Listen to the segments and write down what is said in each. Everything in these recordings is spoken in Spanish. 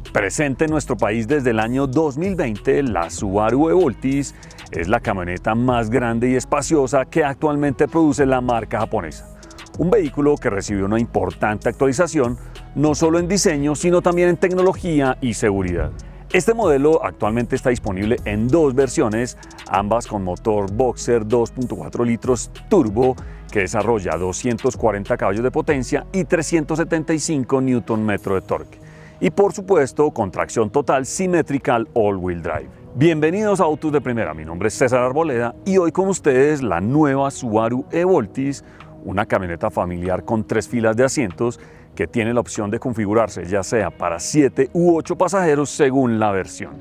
Presente en nuestro país desde el año 2020, la Subaru Evoltis es la camioneta más grande y espaciosa que actualmente produce la marca japonesa. Un vehículo que recibió una importante actualización, no solo en diseño, sino también en tecnología y seguridad. Este modelo actualmente está disponible en dos versiones, ambas con motor Boxer 2.4 litros turbo que desarrolla 240 caballos de potencia y 375 Nm de torque. Y por supuesto con tracción total Symmetrical All-Wheel Drive. Bienvenidos a Autos de Primera, mi nombre es César Arboleda y hoy con ustedes la nueva Subaru Evoltis, una camioneta familiar con 3 filas de asientos que tiene la opción de configurarse ya sea para 7 u 8 pasajeros según la versión.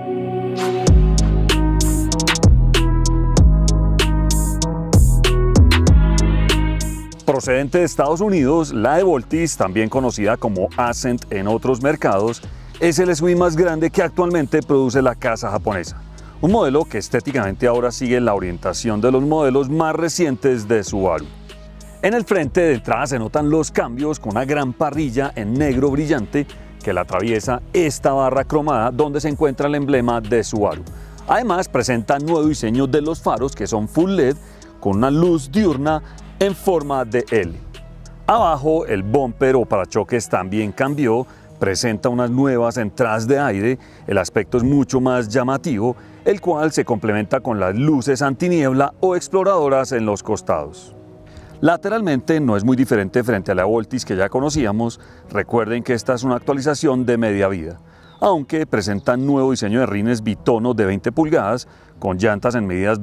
Procedente de Estados Unidos, la Evoltis, también conocida como Ascent en otros mercados, es el SUV más grande que actualmente produce la casa japonesa. Un modelo que estéticamente ahora sigue la orientación de los modelos más recientes de Subaru. En el frente de entrada se notan los cambios con una gran parrilla en negro brillante que la atraviesa esta barra cromada donde se encuentra el emblema de Subaru. Además presenta nuevo diseño de los faros que son full LED con una luz diurna en forma de L. Abajo el bumper o parachoques también cambió, presenta unas nuevas entradas de aire, el aspecto es mucho más llamativo, el cual se complementa con las luces antiniebla o exploradoras en los costados. Lateralmente no es muy diferente frente a la Evoltis que ya conocíamos, recuerden que esta es una actualización de media vida, aunque presenta nuevo diseño de rines bitono de 20 pulgadas con llantas en medidas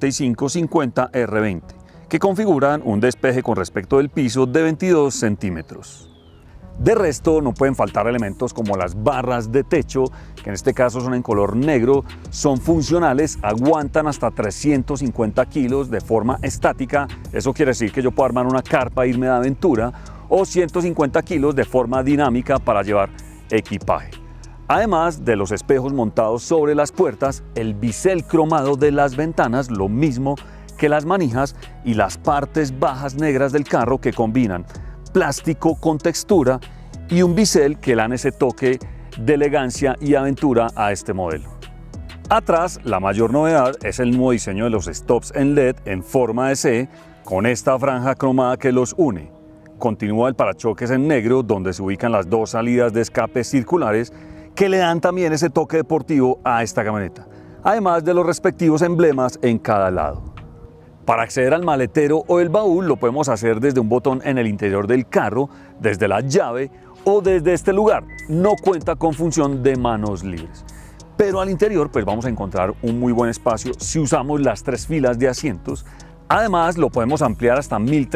245-50 R20. Que configuran un despeje con respecto del piso de 22 centímetros. De resto no pueden faltar elementos como las barras de techo, que en este caso son en color negro, son funcionales, aguantan hasta 350 kilos de forma estática, eso quiere decir que yo puedo armar una carpa e irme de aventura, o 150 kilos de forma dinámica para llevar equipaje. Además de los espejos montados sobre las puertas, el bisel cromado de las ventanas, lo mismo que las manijas y las partes bajas negras del carro que combinan plástico con textura y un bisel que le dan ese toque de elegancia y aventura a este modelo. Atrás, la mayor novedad es el nuevo diseño de los stops en LED en forma de C con esta franja cromada que los une. Continúa el parachoques en negro donde se ubican las dos salidas de escape circulares que le dan también ese toque deportivo a esta camioneta, además de los respectivos emblemas en cada lado. Para acceder al maletero o el baúl lo podemos hacer desde un botón en el interior del carro, desde la llave o desde este lugar. No cuenta con función de manos libres. Pero al interior pues vamos a encontrar un muy buen espacio si usamos las 3 filas de asientos. Además lo podemos ampliar hasta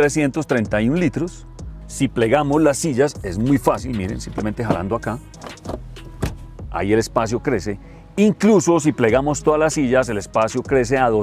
1331 litros. Si plegamos las sillas es muy fácil, miren, simplemente jalando acá. Ahí el espacio crece. Incluso si plegamos todas las sillas, el espacio crece a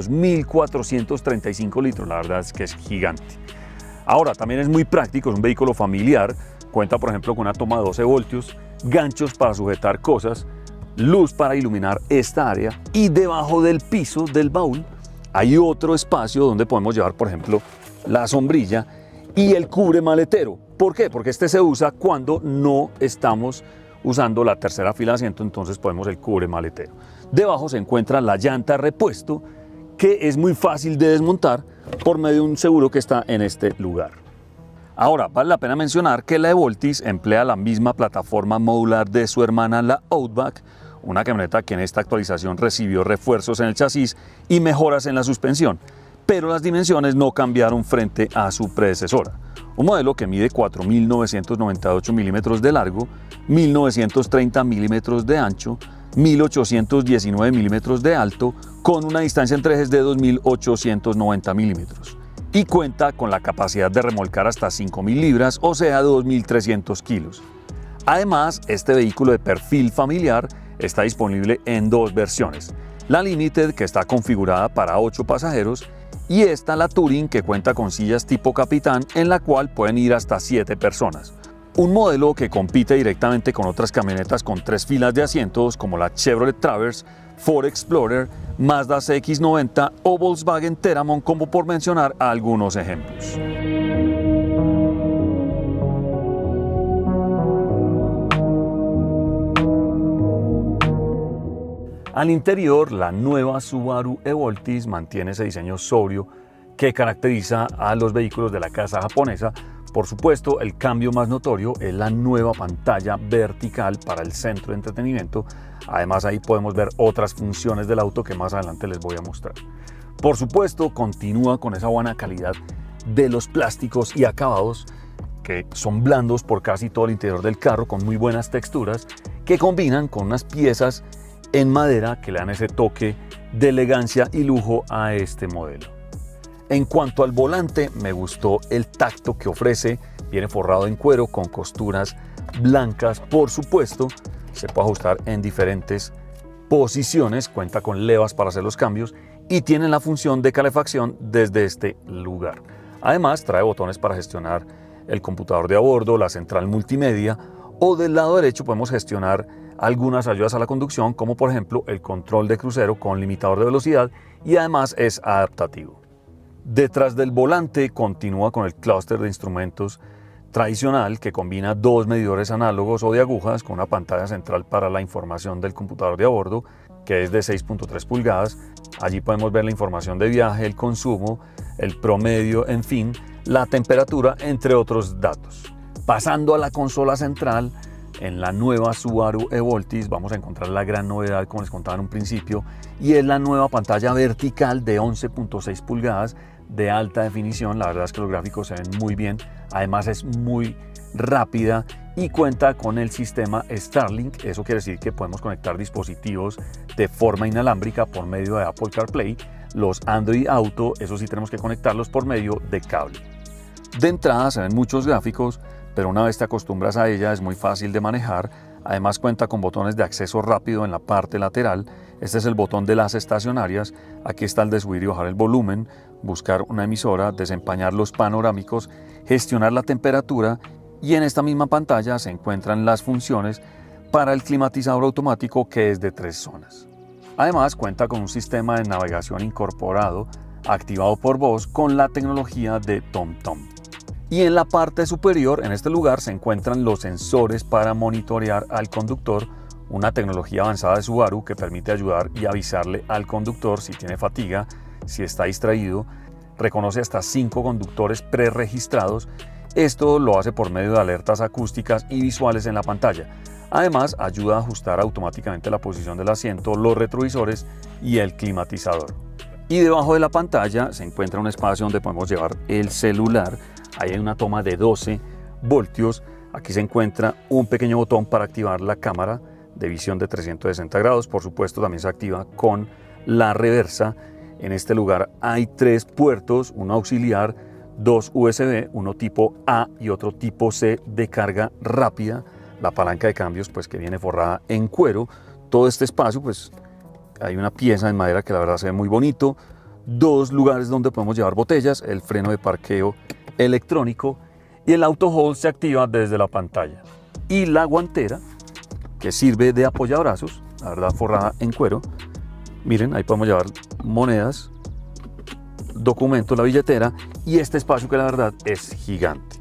2.435 litros, la verdad es que es gigante. Ahora, también es muy práctico, es un vehículo familiar, cuenta por ejemplo con una toma de 12 voltios, ganchos para sujetar cosas, luz para iluminar esta área y debajo del piso del baúl hay otro espacio donde podemos llevar por ejemplo la sombrilla y el cubre maletero. ¿Por qué? Porque este se usa cuando no estamos usando la tercera fila de asiento, entonces ponemos el cubre maletero. Debajo se encuentra la llanta repuesto, que es muy fácil de desmontar por medio de un seguro que está en este lugar. Ahora, vale la pena mencionar que la Evoltis emplea la misma plataforma modular de su hermana, la Outback, una camioneta que en esta actualización recibió refuerzos en el chasis y mejoras en la suspensión, pero las dimensiones no cambiaron frente a su predecesora. Un modelo que mide 4.998 milímetros de largo, 1.930 milímetros de ancho, 1.819 milímetros de alto, con una distancia entre ejes de 2.890 milímetros. Y cuenta con la capacidad de remolcar hasta 5.000 libras, o sea 2.300 kilos. Además, este vehículo de perfil familiar está disponible en dos versiones. La Limited, que está configurada para 8 pasajeros, y esta la Touring, que cuenta con sillas tipo capitán en la cual pueden ir hasta 7 personas. Un modelo que compite directamente con otras camionetas con 3 filas de asientos como la Chevrolet Traverse, Ford Explorer, Mazda CX-90 o Volkswagen Teramon, como por mencionar algunos ejemplos. Al interior, la nueva Subaru Evoltis mantiene ese diseño sobrio que caracteriza a los vehículos de la casa japonesa. Por supuesto, el cambio más notorio es la nueva pantalla vertical para el centro de entretenimiento. Además, ahí podemos ver otras funciones del auto que más adelante les voy a mostrar. Por supuesto, continúa con esa buena calidad de los plásticos y acabados que son blandos por casi todo el interior del carro, con muy buenas texturas, que combinan con unas piezas en madera que le dan ese toque de elegancia y lujo a este modelo. En cuanto al volante, me gustó el tacto que ofrece. Viene forrado en cuero con costuras blancas. Por supuesto, se puede ajustar en diferentes posiciones, cuenta con levas para hacer los cambios y tiene la función de calefacción desde este lugar. Además, trae botones para gestionar el computador de a bordo, la central multimedia, o del lado derecho podemos gestionar algunas ayudas a la conducción, como por ejemplo el control de crucero con limitador de velocidad, y además es adaptativo. Detrás del volante continúa con el clúster de instrumentos tradicional que combina dos medidores análogos o de agujas con una pantalla central para la información del computador de a bordo, que es de 6.3 pulgadas. Allí podemos ver la información de viaje, el consumo, el promedio, en fin, la temperatura, entre otros datos. Pasando a la consola central, en la nueva Subaru Evoltis vamos a encontrar la gran novedad, como les contaba en un principio, y es la nueva pantalla vertical de 11.6 pulgadas de alta definición. La verdad es que los gráficos se ven muy bien, además es muy rápida y cuenta con el sistema Starlink. Eso quiere decir que podemos conectar dispositivos de forma inalámbrica por medio de Apple CarPlay. Los Android Auto, eso sí tenemos que conectarlos por medio de cable. De entrada se ven muchos gráficos, pero una vez te acostumbras a ella es muy fácil de manejar. Además cuenta con botones de acceso rápido en la parte lateral. Este es el botón de las estacionarias. Aquí está el de subir y bajar el volumen, buscar una emisora, desempañar los panorámicos, gestionar la temperatura, y en esta misma pantalla se encuentran las funciones para el climatizador automático, que es de 3 zonas. Además cuenta con un sistema de navegación incorporado activado por voz con la tecnología de TomTom. Y en la parte superior, en este lugar, se encuentran los sensores para monitorear al conductor, una tecnología avanzada de Subaru que permite ayudar y avisarle al conductor si tiene fatiga, si está distraído. Reconoce hasta 5 conductores preregistrados. Esto lo hace por medio de alertas acústicas y visuales en la pantalla. Además, ayuda a ajustar automáticamente la posición del asiento, los retrovisores y el climatizador. Y debajo de la pantalla se encuentra un espacio donde podemos llevar el celular. Ahí hay una toma de 12 voltios. Aquí se encuentra un pequeño botón para activar la cámara de visión de 360 grados. Por supuesto, también se activa con la reversa. En este lugar hay 3 puertos, uno auxiliar, 2 USB, uno tipo A y otro tipo C de carga rápida. La palanca de cambios, pues, que viene forrada en cuero. Todo este espacio, pues, hay una pieza en madera que la verdad se ve muy bonito. 2 lugares donde podemos llevar botellas, el freno de parqueo electrónico, y el auto hold se activa desde la pantalla. Y la guantera, que sirve de apoyabrazos, la verdad forrada en cuero. Miren, ahí podemos llevar monedas, documentos, la billetera, y este espacio que la verdad es gigante.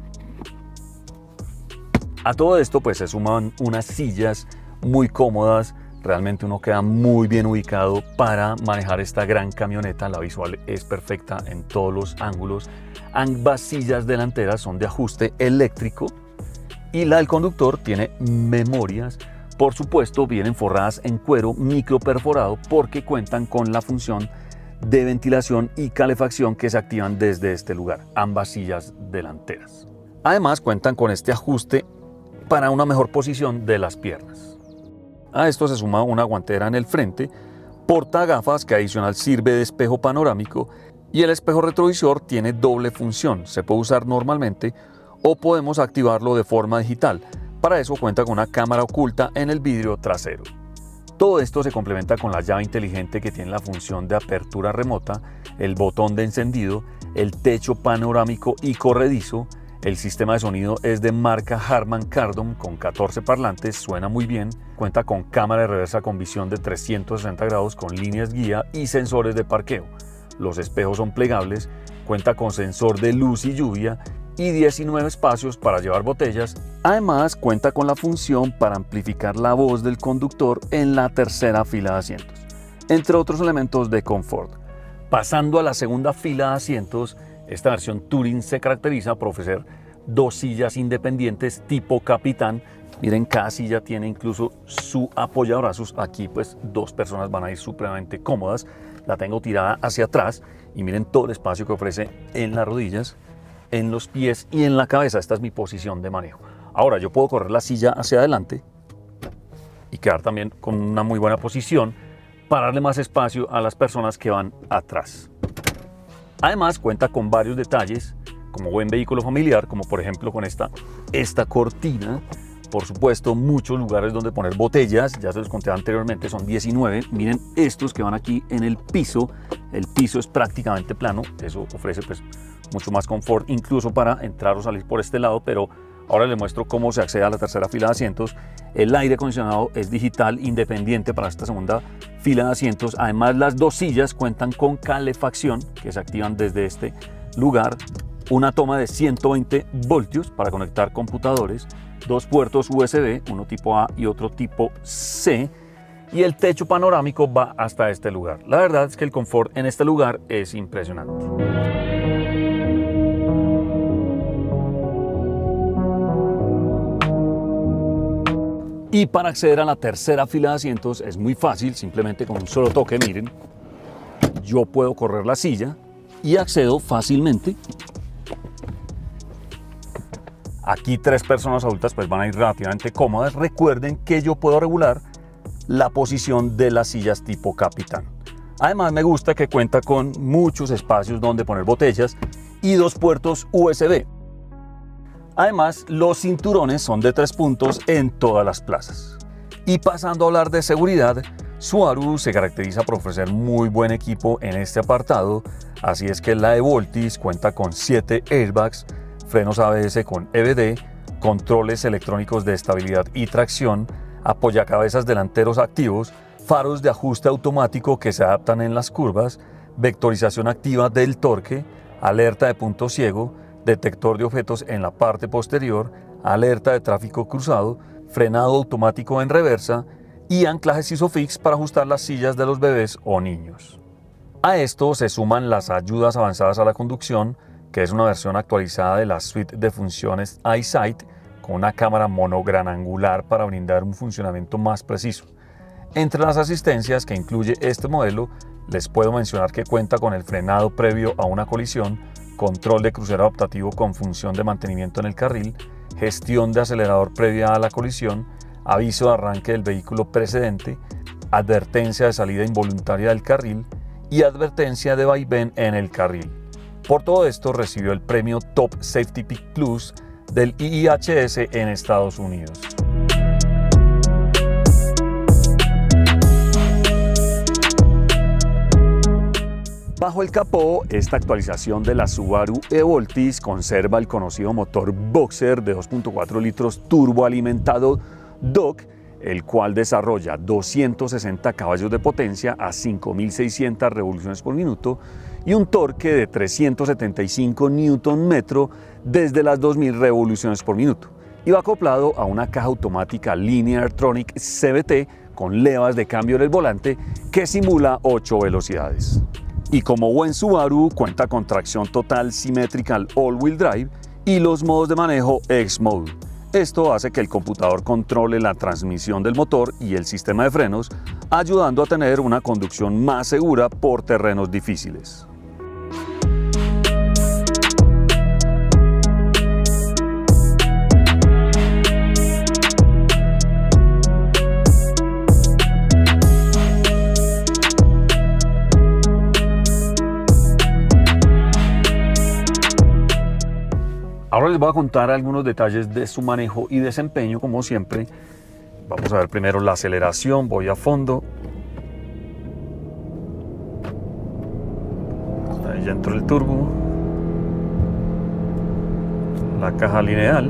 A todo esto pues se suman unas sillas muy cómodas. Realmente uno queda muy bien ubicado para manejar esta gran camioneta. La visual es perfecta en todos los ángulos. Ambas sillas delanteras son de ajuste eléctrico y la del conductor tiene memorias. Por supuesto, vienen forradas en cuero micro perforado porque cuentan con la función de ventilación y calefacción que se activan desde este lugar, ambas sillas delanteras. Además, cuentan con este ajuste para una mejor posición de las piernas. A esto se suma una guantera en el frente, portagafas que adicional sirve de espejo panorámico, y el espejo retrovisor tiene doble función. Se puede usar normalmente o podemos activarlo de forma digital. Para eso cuenta con una cámara oculta en el vidrio trasero. Todo esto se complementa con la llave inteligente que tiene la función de apertura remota, el botón de encendido, el techo panorámico y corredizo. El sistema de sonido es de marca Harman Kardon con 14 parlantes, suena muy bien. Cuenta con cámara de reversa con visión de 360 grados con líneas guía y sensores de parqueo. Los espejos son plegables, cuenta con sensor de luz y lluvia y 19 espacios para llevar botellas. Además, cuenta con la función para amplificar la voz del conductor en la tercera fila de asientos, entre otros elementos de confort. Pasando a la segunda fila de asientos, esta versión Touring se caracteriza por ofrecer 2 sillas independientes tipo capitán. Miren, cada silla tiene incluso su apoyabrazos. Aquí pues 2 personas van a ir supremamente cómodas. La tengo tirada hacia atrás y miren todo el espacio que ofrece en las rodillas, en los pies y en la cabeza. Esta es mi posición de manejo. Ahora yo puedo correr la silla hacia adelante y quedar también con una muy buena posición para darle más espacio a las personas que van atrás. Además cuenta con varios detalles como buen vehículo familiar, como por ejemplo con esta cortina. Por supuesto, muchos lugares donde poner botellas, ya se los conté anteriormente, son 19. Miren estos que van aquí en el piso es prácticamente plano, eso ofrece pues mucho más confort, incluso para entrar o salir por este lado, pero ahora les muestro cómo se accede a la tercera fila de asientos. El aire acondicionado es digital, independiente para esta segunda fila de asientos. Además, las 2 sillas cuentan con calefacción, que se activan desde este lugar, una toma de 120 voltios para conectar computadores, 2 puertos USB, uno tipo A y otro tipo C, y el techo panorámico va hasta este lugar. La verdad es que el confort en este lugar es impresionante. Y para acceder a la tercera fila de asientos es muy fácil, simplemente con un solo toque, miren, yo puedo correr la silla y accedo fácilmente. Aquí 3 personas adultas pues van a ir relativamente cómodas. Recuerden que yo puedo regular la posición de las sillas tipo capitán. Además me gusta que cuenta con muchos espacios donde poner botellas y 2 puertos USB. Además, los cinturones son de 3 puntos en todas las plazas. Y pasando a hablar de seguridad, Subaru se caracteriza por ofrecer muy buen equipo en este apartado, así es que la Evoltis cuenta con 7 airbags, frenos ABS con EBD, controles electrónicos de estabilidad y tracción, apoyacabezas delanteros activos, faros de ajuste automático que se adaptan en las curvas, vectorización activa del torque, alerta de punto ciego, detector de objetos en la parte posterior, alerta de tráfico cruzado, frenado automático en reversa y anclajes ISOFIX para ajustar las sillas de los bebés o niños. A esto se suman las ayudas avanzadas a la conducción, que es una versión actualizada de la suite de funciones EyeSight con una cámara monogranangular para brindar un funcionamiento más preciso. Entre las asistencias que incluye este modelo, les puedo mencionar que cuenta con el frenado previo a una colisión, control de crucero adaptativo con función de mantenimiento en el carril, gestión de acelerador previa a la colisión, aviso de arranque del vehículo precedente, advertencia de salida involuntaria del carril y advertencia de vaivén en el carril. Por todo esto recibió el premio Top Safety Pick Plus del IIHS en Estados Unidos. Bajo el capó, esta actualización de la Subaru Evoltis conserva el conocido motor Boxer de 2.4 litros turboalimentado DOC, el cual desarrolla 260 caballos de potencia a 5.600 revoluciones por minuto y un torque de 375 Nm desde las 2.000 revoluciones por minuto. Y va acoplado a una caja automática Lineartronic CVT con levas de cambio en el volante que simula 8 velocidades. Y como buen Subaru, cuenta con tracción total Symmetrical All-Wheel Drive y los modos de manejo X-Mode. Esto hace que el computador controle la transmisión del motor y el sistema de frenos, ayudando a tener una conducción más segura por terrenos difíciles. Ahora les voy a contar algunos detalles de su manejo y desempeño, como siempre. Vamos a ver primero la aceleración, voy a fondo. Ahí ya entró el turbo. La caja lineal.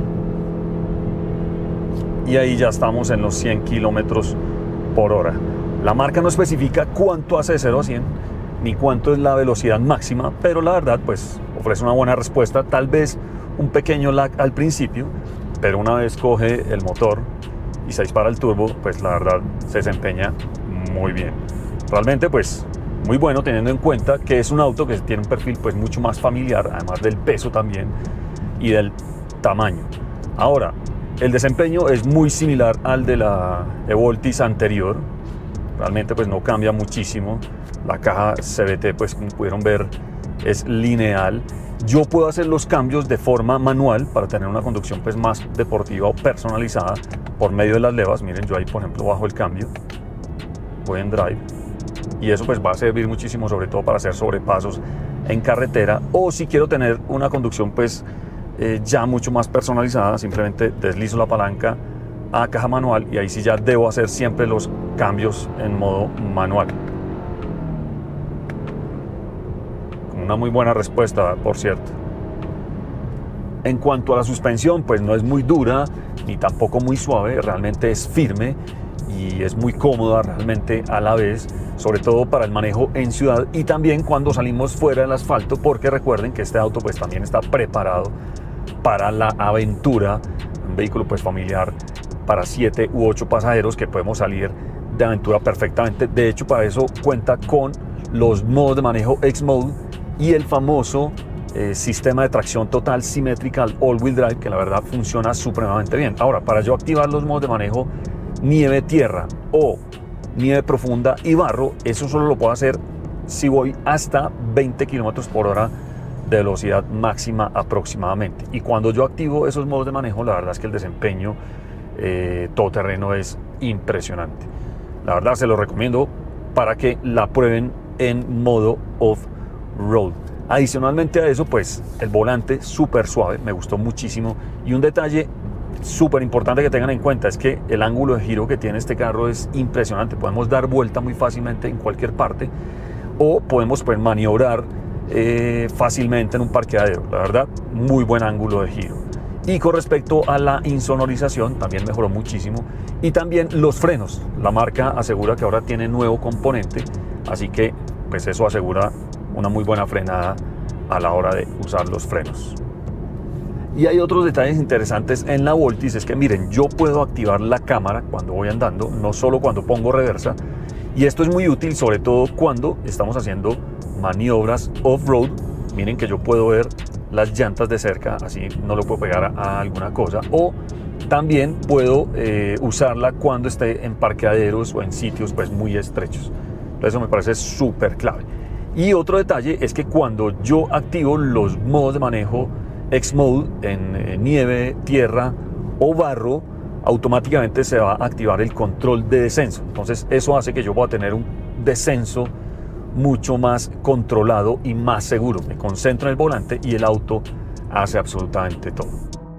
Y ahí ya estamos en los 100 kilómetros por hora. La marca no especifica cuánto hace de 0 a 100, ni cuánto es la velocidad máxima, pero la verdad pues ofrece una buena respuesta, tal vez un pequeño lag al principio, pero una vez coge el motor y se dispara el turbo, pues la verdad se desempeña muy bien. Realmente pues muy bueno, teniendo en cuenta que es un auto que tiene un perfil pues mucho más familiar, además del peso también y del tamaño. Ahora, el desempeño es muy similar al de la Evoltis anterior. Realmente pues no cambia muchísimo. La caja CVT, pues como pudieron ver, es lineal. Yo puedo hacer los cambios de forma manual para tener una conducción pues más deportiva o personalizada por medio de las levas. Miren, yo ahí por ejemplo bajo el cambio, voy en drive, y eso pues va a servir muchísimo, sobre todo para hacer sobrepasos en carretera, o si quiero tener una conducción pues ya mucho más personalizada, simplemente deslizo la palanca a caja manual y ahí sí ya debo hacer siempre los cambios en modo manual. Una muy buena respuesta, por cierto. En cuanto a la suspensión, pues no es muy dura ni tampoco muy suave, realmente es firme y es muy cómoda realmente a la vez, sobre todo para el manejo en ciudad y también cuando salimos fuera del asfalto, porque recuerden que este auto pues también está preparado para la aventura, un vehículo pues familiar para 7 u 8 pasajeros que podemos salir de aventura perfectamente. De hecho, para eso cuenta con los modos de manejo X-Mode y el famoso sistema de tracción total Symmetrical All-Wheel Drive, que la verdad funciona supremamente bien. Ahora, para yo activar los modos de manejo nieve, tierra o nieve profunda y barro, eso solo lo puedo hacer si voy hasta 20 km por hora de velocidad máxima aproximadamente. Y cuando yo activo esos modos de manejo, la verdad es que el desempeño todoterreno es impresionante. La verdad se lo recomiendo para que la prueben en modo off-road. Adicionalmente a eso, pues el volante súper suave, me gustó muchísimo. Y un detalle súper importante que tengan en cuenta es que el ángulo de giro que tiene este carro es impresionante. Podemos dar vuelta muy fácilmente en cualquier parte o podemos pues maniobrar fácilmente en un parqueadero. La verdad, muy buen ángulo de giro. Y con respecto a la insonorización, también mejoró muchísimo. Y también los frenos. La marca asegura que ahora tiene nuevo componente, así que pues eso asegura una muy buena frenada a la hora de usar los frenos. Y hay otros detalles interesantes en la Voltis, es que miren, yo puedo activar la cámara cuando voy andando, no solo cuando pongo reversa, y esto es muy útil sobre todo cuando estamos haciendo maniobras off-road. Miren que yo puedo ver las llantas de cerca, así no lo puedo pegar a alguna cosa, o también puedo usarla cuando esté en parqueaderos o en sitios pues muy estrechos. Eso me parece súper clave. Y otro detalle es que cuando yo activo los modos de manejo X-Mode en nieve, tierra o barro, automáticamente se va a activar el control de descenso. Entonces eso hace que yo pueda tener un descenso mucho más controlado y más seguro. Me concentro en el volante y el auto hace absolutamente todo.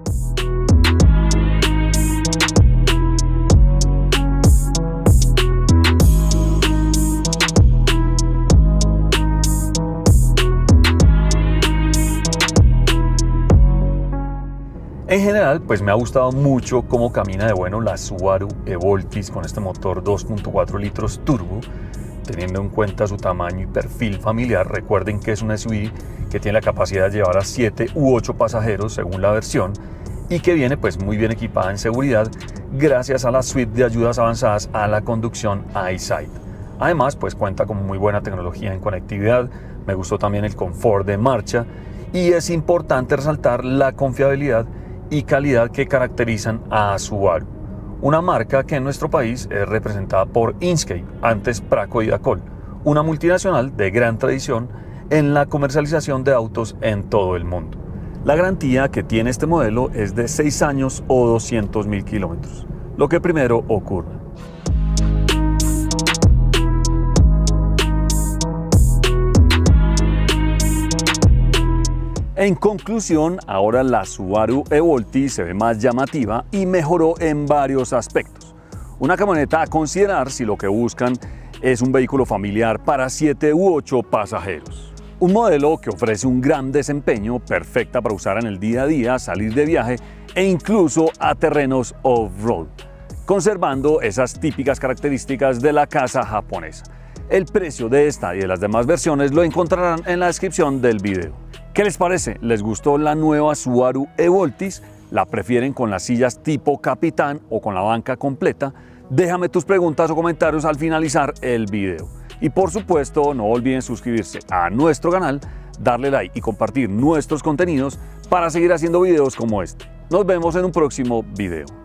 En general, pues me ha gustado mucho cómo camina de bueno la Subaru Evoltis con este motor 2.4 litros turbo, teniendo en cuenta su tamaño y perfil familiar. Recuerden que es una SUV que tiene la capacidad de llevar a 7 u 8 pasajeros según la versión y que viene pues muy bien equipada en seguridad gracias a la suite de ayudas avanzadas a la conducción EyeSight. Además, pues cuenta con muy buena tecnología en conectividad. Me gustó también el confort de marcha y es importante resaltar la confiabilidad y calidad que caracterizan a Subaru, una marca que en nuestro país es representada por Inkscape, antes Praco y Dacol, una multinacional de gran tradición en la comercialización de autos en todo el mundo. La garantía que tiene este modelo es de 6 años o 200.000 kilómetros, lo que primero ocurre. En conclusión, ahora la Subaru Evoltis se ve más llamativa y mejoró en varios aspectos. Una camioneta a considerar si lo que buscan es un vehículo familiar para 7 u 8 pasajeros. Un modelo que ofrece un gran desempeño, perfecta para usar en el día a día, salir de viaje e incluso a terrenos off-road, conservando esas típicas características de la casa japonesa. El precio de esta y de las demás versiones lo encontrarán en la descripción del video. ¿Qué les parece? ¿Les gustó la nueva Subaru e-Voltis? ¿La prefieren con las sillas tipo capitán o con la banca completa? Déjame tus preguntas o comentarios al finalizar el video. Y por supuesto, no olviden suscribirse a nuestro canal, darle like y compartir nuestros contenidos para seguir haciendo videos como este. Nos vemos en un próximo video.